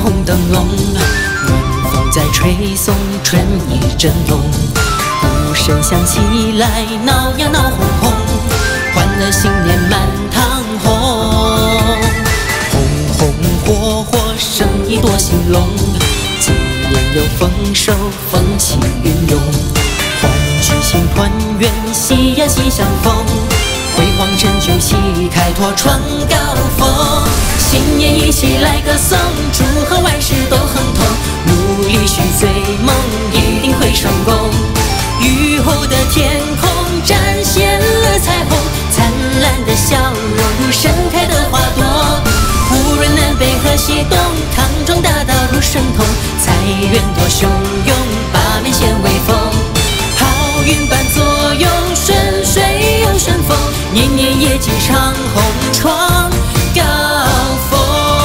红灯笼，晚风在吹送，春意正浓。鼓声响起来，闹呀闹哄哄，欢乐新年满堂红。红红火火，生意多兴隆，今年又丰收，风起云涌。欢聚新团圆，喜呀喜相逢，辉煌成就喜，开拓创高峰。新年一起来歌颂，祝贺万事都亨通，努力去追梦，一定会成功。雨后的天空展现了彩虹，灿烂的笑容如盛开的花朵。无论南北和西东，康庄大道如神通，财源多汹涌，八面显威风。好运伴左右，顺水又顺风，年年业绩长虹，创高峰。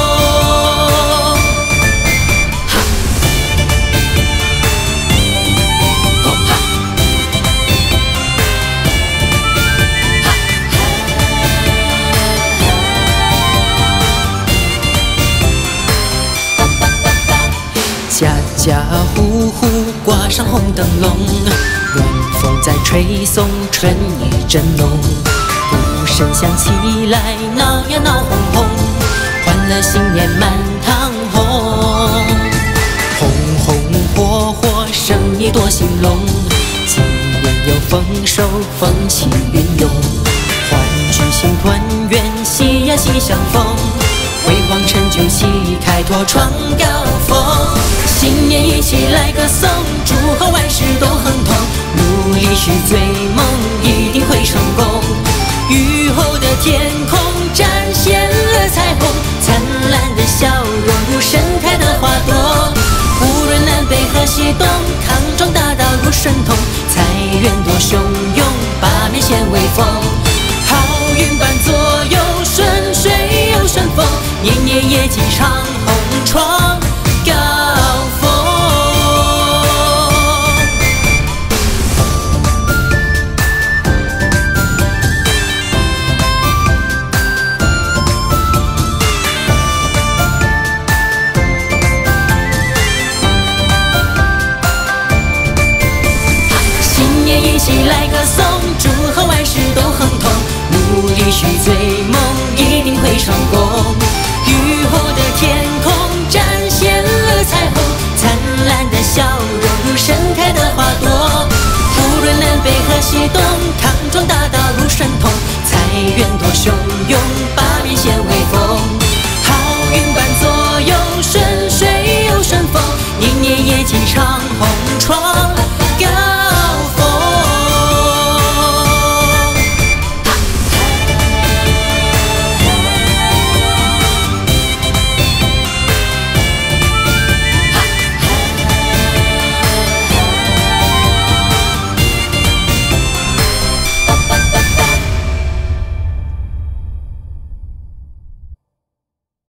家家户户挂上红灯笼，晚风在吹送，春意正浓。鼓声响起来，闹呀闹哄哄，欢乐新年满堂红。红红火火，生意多兴隆，今年又丰收，风起云涌。欢聚新团圆，喜呀喜相逢，辉煌成就喜，开拓创高峰。新年一起来歌颂，祝贺万事都亨通，努力去追梦，一定会成功。雨后的天空展现了彩虹，灿烂的笑容如盛开的花朵。无论南北和西东，康庄大道如神通，财源多汹涌，八面显威风。好运伴左右，顺水又顺风，年年业绩长虹，创高峰。新年一起来歌颂，祝贺万事都亨通，努力去追梦，一定会成功。